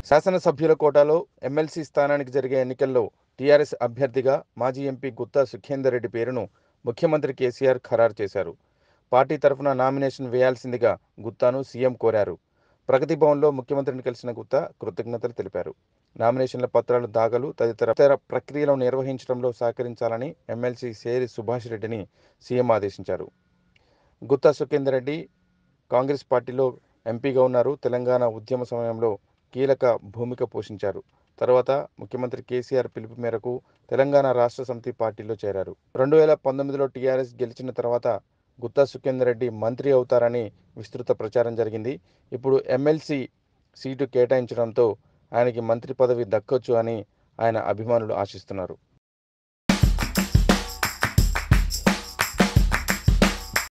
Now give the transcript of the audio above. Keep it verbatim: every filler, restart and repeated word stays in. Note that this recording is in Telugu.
శాసనసభ్యుల కోటాలో ఎమ్మెల్సీ స్థానానికి జరిగే ఎన్నికల్లో టీఆర్ఎస్ అభ్యర్థిగా మాజీ ఎంపీ గుత్తా సుఖేందర్ రెడ్డి పేరును ముఖ్యమంత్రి కేసీఆర్ ఖరారు చేశారు. పార్టీ తరఫున నామినేషన్ వేయాల్సిందిగా గుత్తాను సీఎం కోరారు. ప్రగతి భవన్లో ముఖ్యమంత్రిని కలిసిన గుత్తా కృతజ్ఞతలు తెలిపారు. నామినేషన్ల పత్రాలు దాఖలు తదితర ప్రక్రియలను నిర్వహించడంలో సహకరించాలని ఎమ్మెల్సీ సేరి సుభాష్ రెడ్డిని సీఎం ఆదేశించారు. గుత్తా సుఖేందర్ రెడ్డి కాంగ్రెస్ పార్టీలో ఎంపీగా ఉన్నారు. తెలంగాణ ఉద్యమ సమయంలో కీలక భూమిక పోషించారు. తర్వాత ముఖ్యమంత్రి కేసీఆర్ పిలుపు మేరకు తెలంగాణ రాష్ట్ర సమితి పార్టీలో చేరారు. రెండు వేల పంతొమ్మిదిలో టీఆర్ఎస్ గెలిచిన తర్వాత గుత్తా సుఖేందర్ రెడ్డి మంత్రి అవుతారని విస్తృత ప్రచారం జరిగింది. ఇప్పుడు ఎమ్మెల్సీ సీటు కేటాయించడంతో ఆయనకి మంత్రి పదవి దక్కొచ్చు అని ఆయన అభిమానులు ఆశిస్తున్నారు.